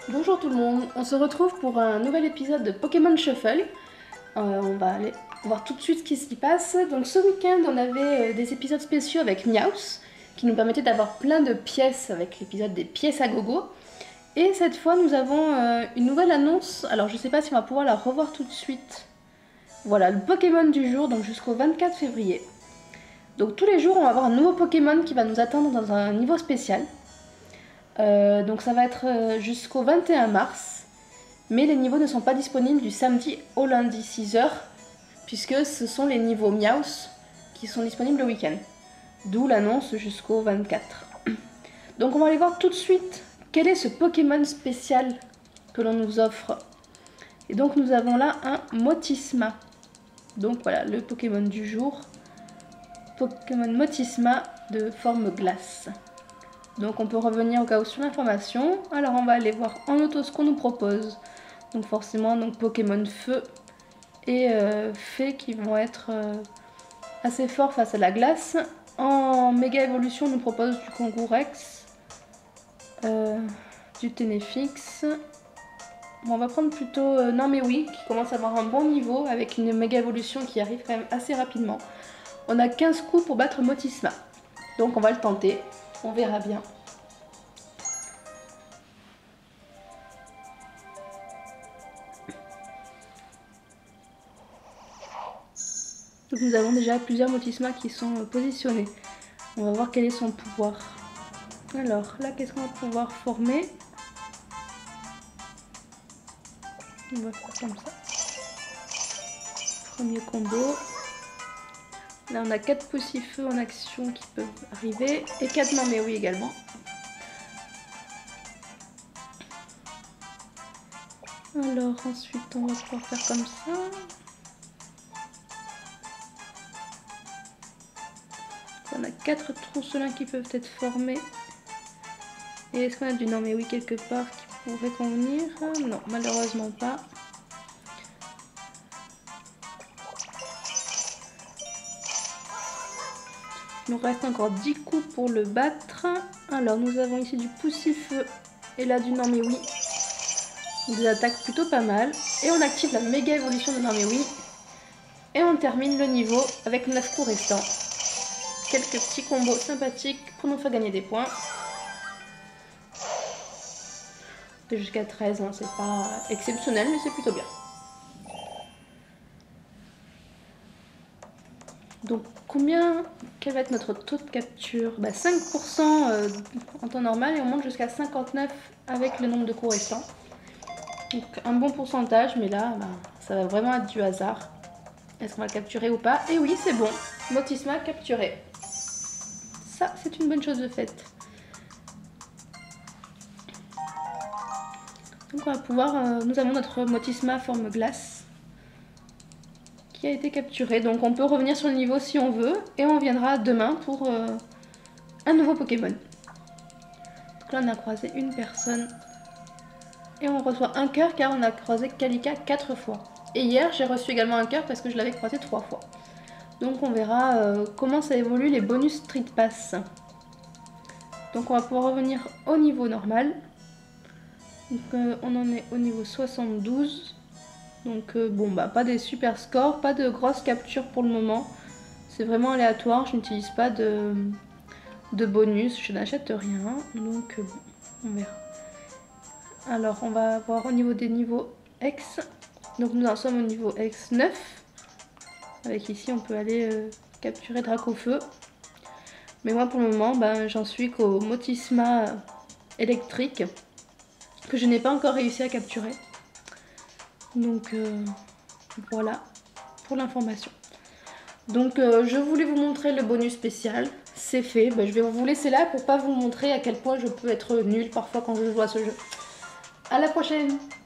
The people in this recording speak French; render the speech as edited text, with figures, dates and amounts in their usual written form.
Bonjour tout le monde, on se retrouve pour un nouvel épisode de Pokémon Shuffle. On va aller voir tout de suite ce qui s'y passe. Donc ce week-end on avait des épisodes spéciaux avec Meowth qui nous permettaient d'avoir plein de pièces avec l'épisode des pièces à gogo. Et cette fois nous avons une nouvelle annonce, alors je sais pas si on va pouvoir la revoir tout de suite. Voilà, le Pokémon du jour, donc jusqu'au 24 février. Donc tous les jours on va avoir un nouveau Pokémon qui va nous attendre dans un niveau spécial. Donc ça va être jusqu'au 21 mars, mais les niveaux ne sont pas disponibles du samedi au lundi 6h, puisque ce sont les niveaux Meowth qui sont disponibles le week-end. D'où l'annonce jusqu'au 24. Donc on va aller voir tout de suite quel est ce Pokémon spécial que l'on nous offre. Et donc nous avons là un Motisma. Donc voilà, le Pokémon du jour. Pokémon Motisma de forme glace. Donc on peut revenir au cas où sur l'information. Alors on va aller voir en auto ce qu'on nous propose. Donc forcément donc Pokémon feu et fée qui vont être assez forts face à la glace. En méga évolution on nous propose du Kangourex, du Ténéfix. Bon, on va prendre plutôt Norméwee qui commence à avoir un bon niveau avec une méga évolution qui arrive quand même assez rapidement. On a 15 coups pour battre Motisma. Donc on va le tenter, on verra bien. Donc nous avons déjà plusieurs Motisma qui sont positionnés. On va voir quel est son pouvoir. Alors là, qu'est-ce qu'on va pouvoir former? On va faire comme ça. Premier combo. Là on a 4 Poussifeu en action qui peuvent arriver. Et 4 Norméwee également. Alors ensuite on va pouvoir faire comme ça. On a 4 Trousselins qui peuvent être formés. Et est-ce qu'on a du Norméwee quelque part qui pourrait convenir? Non, malheureusement pas. Il nous reste encore 10 coups pour le battre. Alors nous avons ici du Poussifeu et là du Norméwee. Des attaques plutôt pas mal. Et on active la méga évolution de Norméwee. Et on termine le niveau avec 9 coups restants. Quelques petits combos sympathiques pour nous faire gagner des points. Jusqu'à 13, hein, c'est pas exceptionnel, mais c'est plutôt bien. Donc quel va être notre taux de capture? 5% en temps normal et on monte jusqu'à 59 avec le nombre de coups restants. Donc un bon pourcentage, mais là ça va vraiment être du hasard. Est-ce qu'on va le capturer ou pas? Et oui, c'est bon, Motisma capturé. Ça, c'est une bonne chose de faite. Donc on va pouvoir, nous avons notre Motisma forme glace qui a été capturé. Donc on peut revenir sur le niveau si on veut et on reviendra demain pour un nouveau Pokémon. Donc là on a croisé une personne et on reçoit un cœur car on a croisé Kalika 4 fois. Et hier j'ai reçu également un cœur parce que je l'avais croisé 3 fois. Donc on verra comment ça évolue les bonus Street Pass. Donc on va pouvoir revenir au niveau normal. Donc on en est au niveau 72. Donc bon pas des super scores, pas de grosses captures pour le moment. C'est vraiment aléatoire, je n'utilise pas de bonus, je n'achète rien. Donc bon, on verra. Alors on va voir au niveau des niveaux X. Donc nous en sommes au niveau X9. Avec ici on peut aller capturer Dracofeu. Mais moi pour le moment j'en suis qu'au Motisma électrique. Que je n'ai pas encore réussi à capturer. Donc voilà pour l'information. Donc je voulais vous montrer le bonus spécial. C'est fait. Je vais vous laisser là pour pas vous montrer à quel point je peux être nulle parfois quand je joue à ce jeu. À la prochaine!